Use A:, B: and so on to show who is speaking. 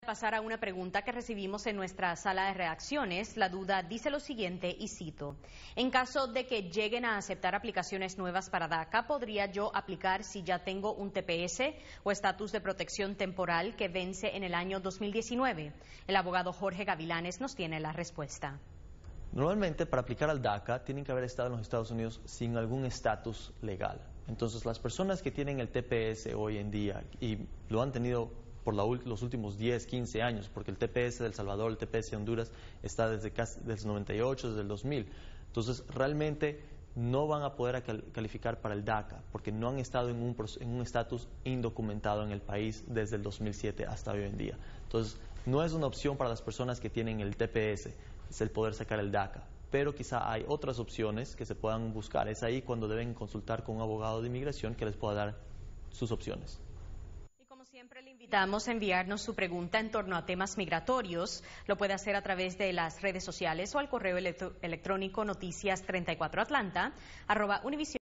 A: Pasar a una pregunta que recibimos en nuestra sala de reacciones. La duda dice lo siguiente, y cito: en caso de que lleguen a aceptar aplicaciones nuevas para DACA, ¿podría yo aplicar si ya tengo un TPS o estatus de protección temporal que vence en el año 2019? El abogado Jorge Gavilanes nos tiene la respuesta.
B: Normalmente, para aplicar al DACA, tienen que haber estado en los Estados Unidos sin algún estatus legal. Entonces, las personas que tienen el TPS hoy en día y lo han tenido por los últimos 10, 15 años, porque el TPS de El Salvador, el TPS de Honduras, está desde el 98, desde el 2000. Entonces, realmente no van a poder calificar para el DACA, porque no han estado en un estatus indocumentado en el país desde el 2007 hasta hoy en día. Entonces, no es una opción para las personas que tienen el TPS, es el poder sacar el DACA. Pero quizá hay otras opciones que se puedan buscar. Es ahí cuando deben consultar con un abogado de inmigración que les pueda dar sus opciones.
A: Como siempre, le invitamos a enviarnos su pregunta en torno a temas migratorios. Lo puede hacer a través de las redes sociales o al correo electrónico noticias34atlanta@univision.